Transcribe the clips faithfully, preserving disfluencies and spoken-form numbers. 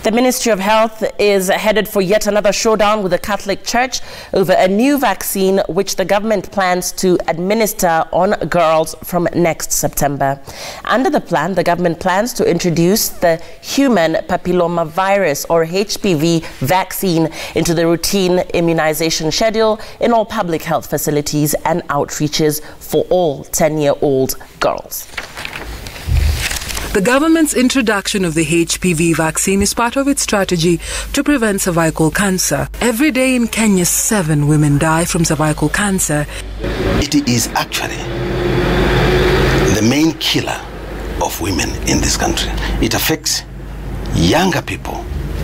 The Ministry of Health is headed for yet another showdown with the Catholic Church over a new vaccine which the government plans to administer on girls from next September. Under the plan, the government plans to introduce the human papillomavirus or H P V vaccine into the routine immunization schedule in all public health facilities and outreaches for all ten-year-old girls. The government's introduction of the H P V vaccine is part of its strategy to prevent cervical cancer. Every day in Kenya, seven women die from cervical cancer. It is actually the main killer of women in this country. It affects younger people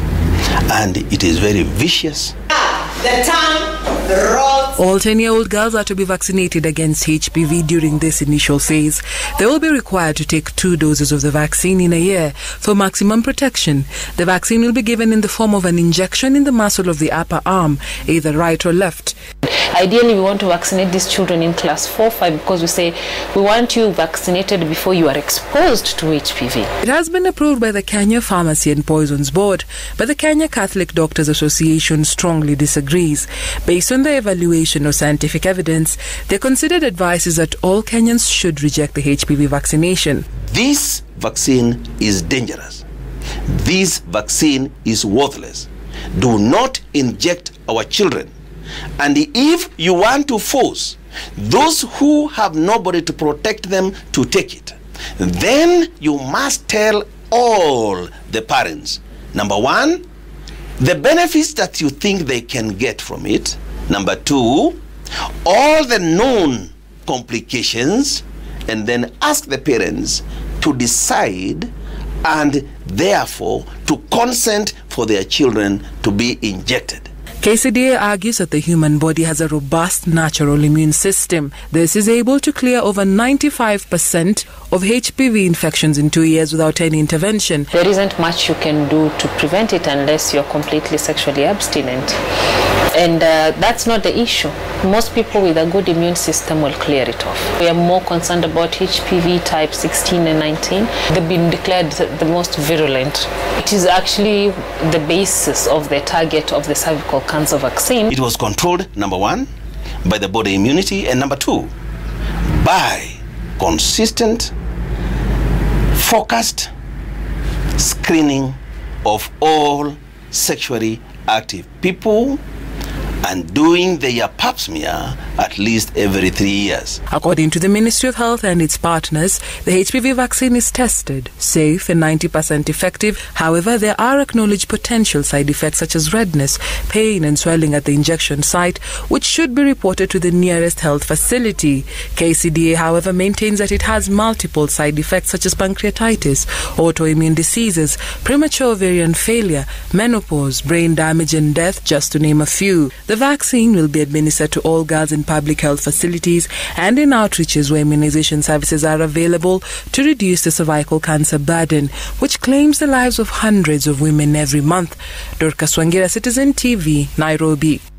and it is very vicious. The tongue rolls. All ten-year-old girls are to be vaccinated against H P V during this initial phase. They will be required to take two doses of the vaccine in a year for maximum protection. The vaccine will be given in the form of an injection in the muscle of the upper arm, either right or left. Ideally, we want to vaccinate these children in class four five because we say we want you vaccinated before you are exposed to H P V. It has been approved by the Kenya Pharmacy and Poisons Board, but the Kenya Catholic Doctors Association strongly disagrees. Based on the evaluation of scientific evidence, they considered advices that all Kenyans should reject the H P V vaccination. This vaccine is dangerous. This vaccine is worthless. Do not inject our children. And if you want to force those who have nobody to protect them to take it, then you must tell all the parents, number one, the benefits that you think they can get from it. Number two, all the known complications, and then ask the parents to decide and therefore to consent for their children to be injected. K C D A argues that the human body has a robust natural immune system. This is able to clear over ninety-five percent of H P V infections in two years without any intervention. There isn't much you can do to prevent it unless you're completely sexually abstinent. And uh, that's not the issue. Most people with a good immune system will clear it off. We are more concerned about H P V type sixteen and nineteen. They've been declared the most virulent. It is actually the basis of the target of the cervical cancer vaccine. It was controlled, number one, by the body immunity, and number two, by consistent, focused screening of all sexually active people and doing their pap smear at least every three years. According to the Ministry of Health and its partners, the H P V vaccine is tested, safe and ninety percent effective. However, there are acknowledged potential side effects such as redness, pain and swelling at the injection site, which should be reported to the nearest health facility. K C D A, however, maintains that it has multiple side effects such as pancreatitis, autoimmune diseases, premature ovarian failure, menopause, brain damage and death, just to name a few. The vaccine will be administered to all girls in public health facilities and in outreaches where immunization services are available to reduce the cervical cancer burden, which claims the lives of hundreds of women every month. Dorcas Wangira, Citizen T V, Nairobi.